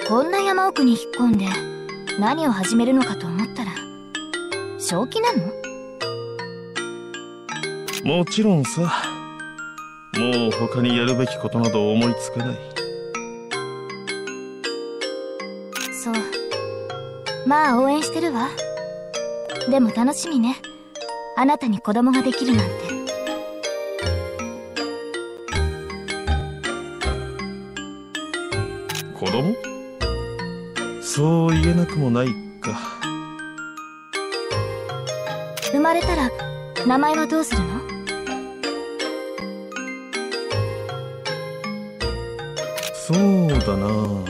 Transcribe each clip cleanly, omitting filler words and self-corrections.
こんな山奥に引っ込んで何を始めるのかと思ったら正気なの？ もちろんさ。もう他にやるべきことなど思いつかない。 そう。まあ応援してるわ。でも楽しみね。あなたに子供ができるなんて。 子供？そう言えなくもないか。 生まれたら名前はどうするの？ そうだな。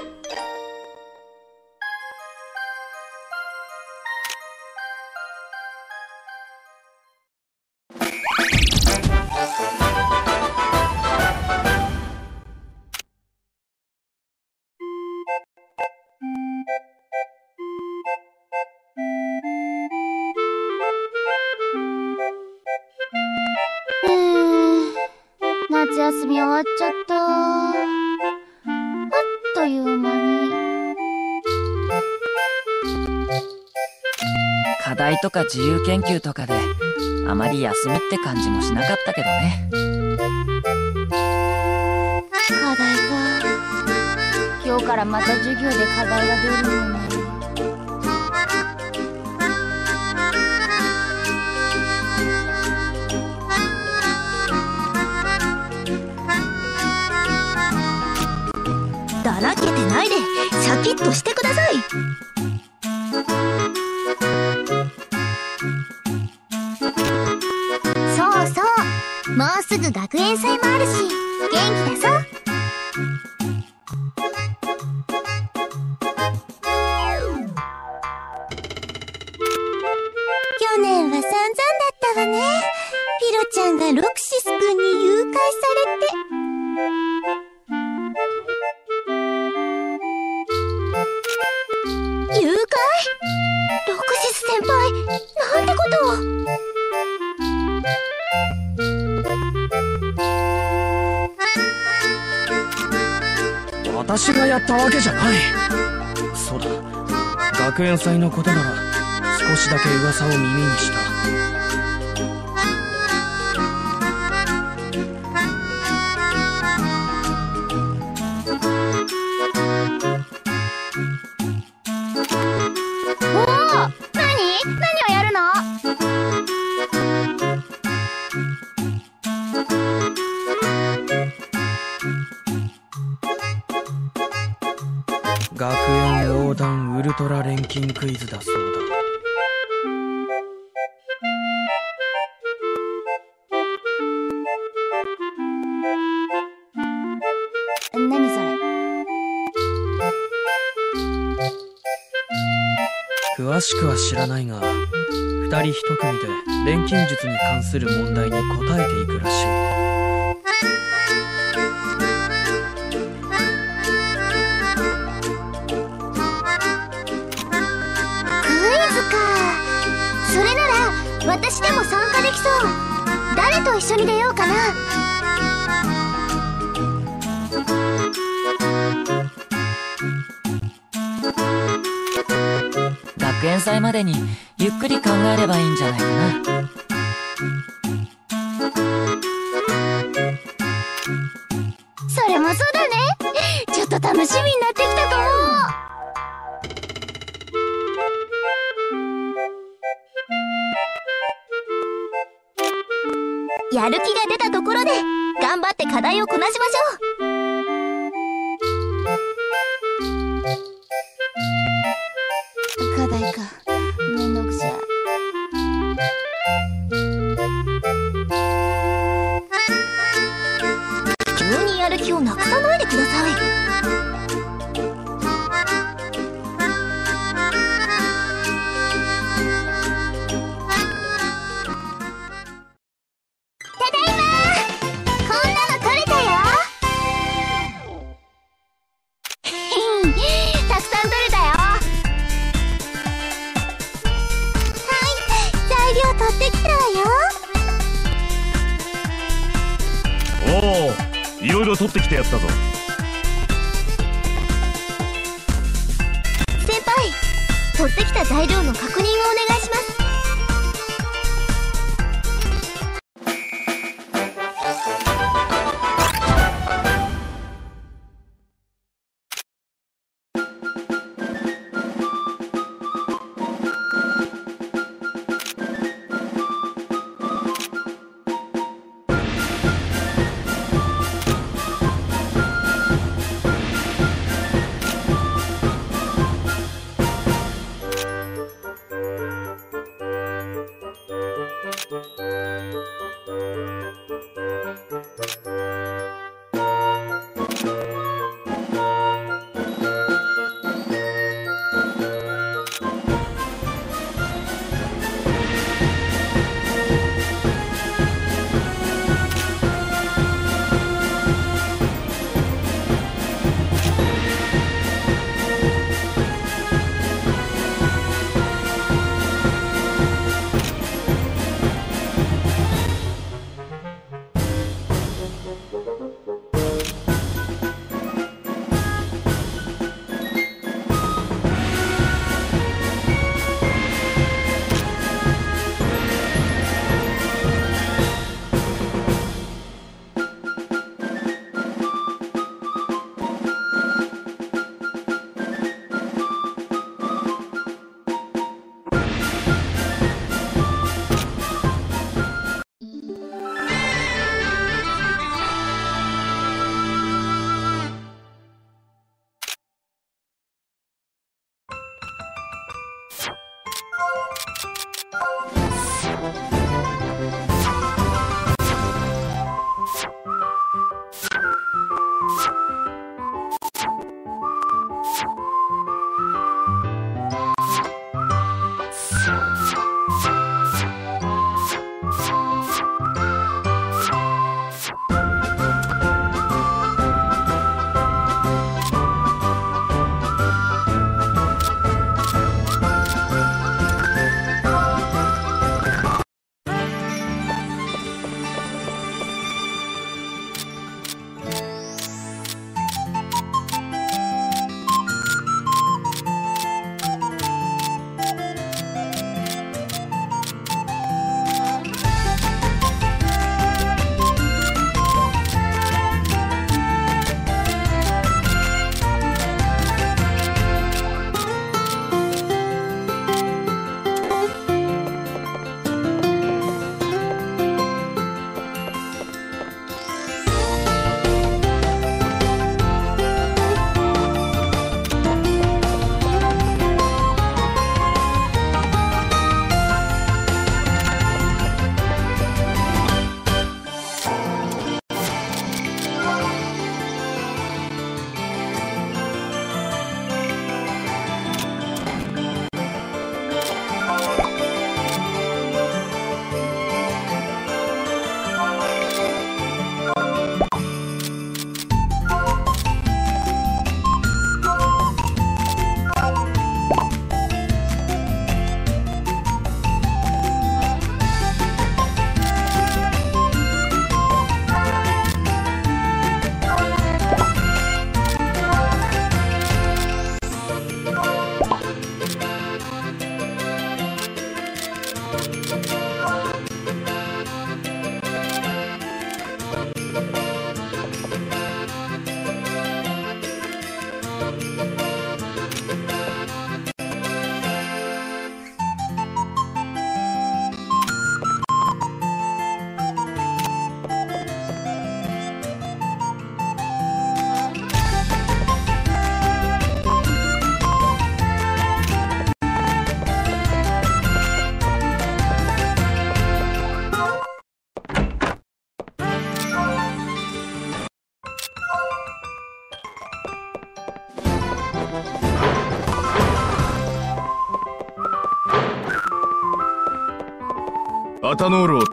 夏休み終わっちゃった。あっという間に。 課題とか自由研究とかであまり休みって感じもしなかったけどね。 課題か。今日からまた授業で課題が出るのに。だらけてないでシャキッとしてください。そうそう、もうすぐ学園祭もあるし元気だぞ。去年は散々だったわね。ピロちゃんがロクシス君に誘拐されて。誘拐？ロクシス先輩、なんてことを。 私がやったわけじゃない。そうだ、学園祭のことなら少しだけ噂を耳にした。学園横断ウルトラ錬金クイズだそうだ。何それ？ 詳しくは知らないが、二人一組で錬金術に関する問題に答えていくらしい。 それなら私でも参加できそう。誰と一緒に出ようかな。 学園祭までにゆっくり考えればいいんじゃないかな。 それもそうだね。ちょっと楽しみになってきたかも。やる気が出たところで頑張って課題をこなしましょう。課題か、めんどくさい。急にやる気をなくさないでください。 いろいろ取ってきてやったぞ。 材料の確認をお願いします。 アタノールを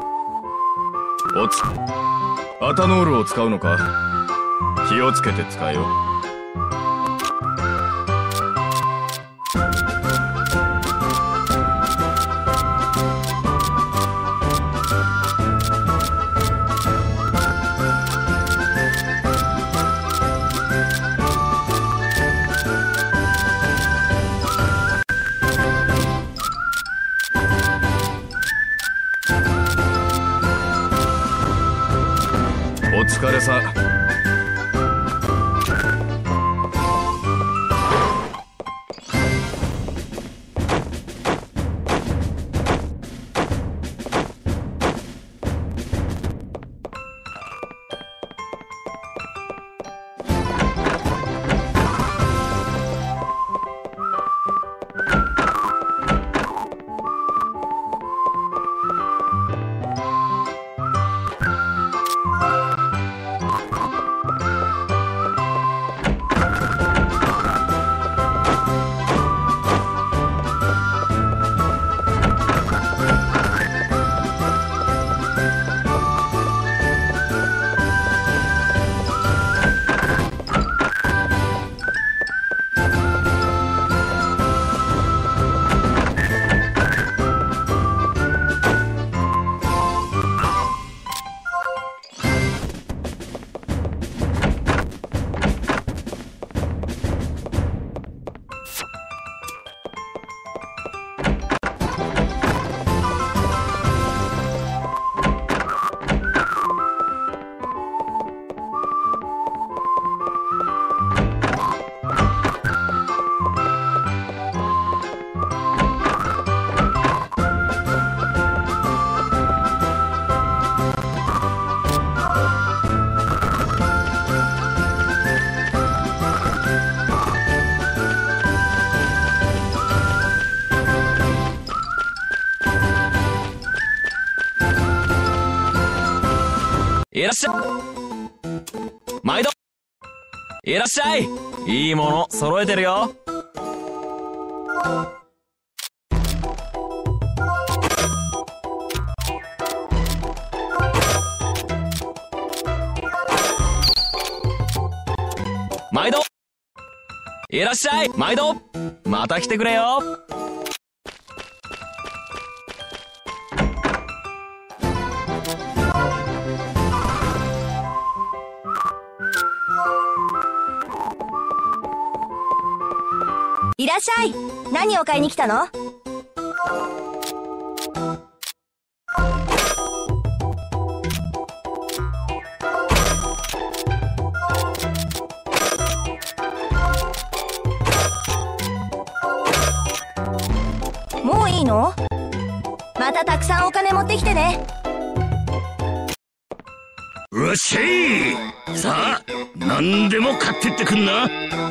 使うのか？気をつけて使えよ。 らっしゃい。毎度。いらっしゃい。いいもの揃えてるよ。毎度。いらっしゃい。毎度。また来てくれよ。 いらっしゃい。何を買いに来たの？もういいの？またたくさんお金持ってきてね。 うっしゃい。さあ、何でも買ってってくんな。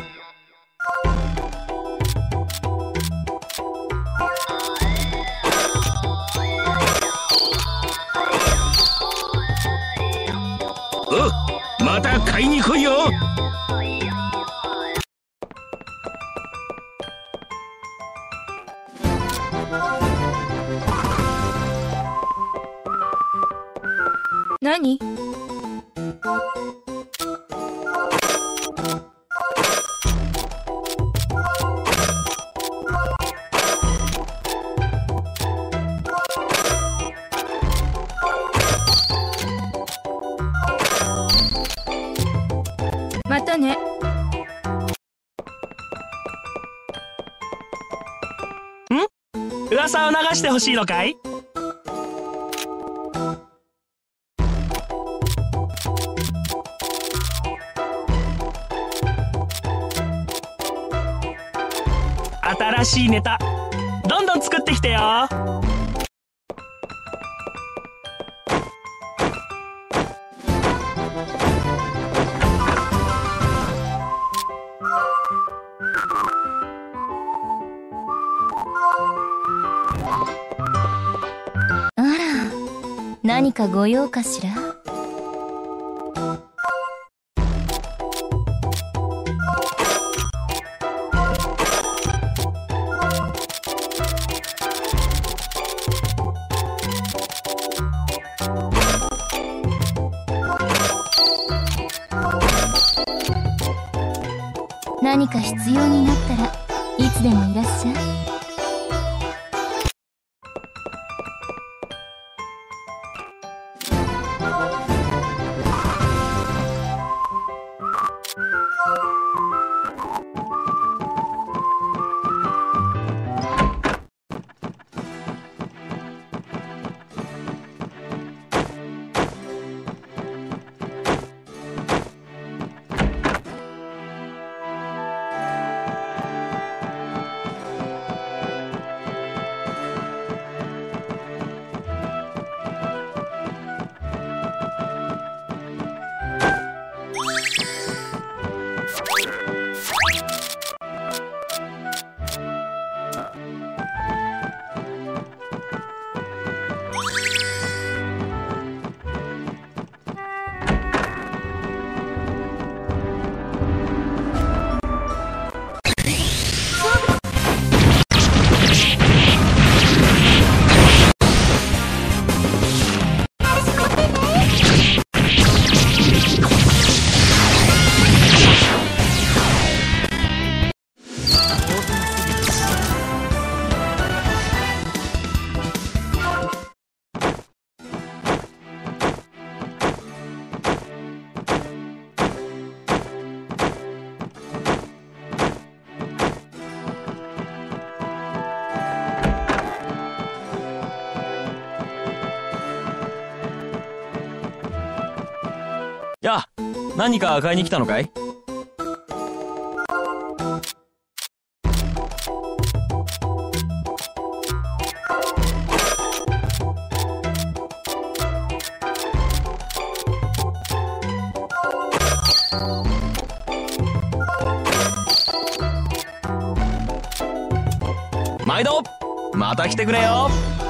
また買いに来いよ。 何？またね。 噂を流してほしいのかい？新しいネタどんどん作ってきてよ。 あら、何かご用かしら？何か必要になったらいつでもいらっしゃい。 やあ、何か買いに来たのかい？毎度また来てくれよ。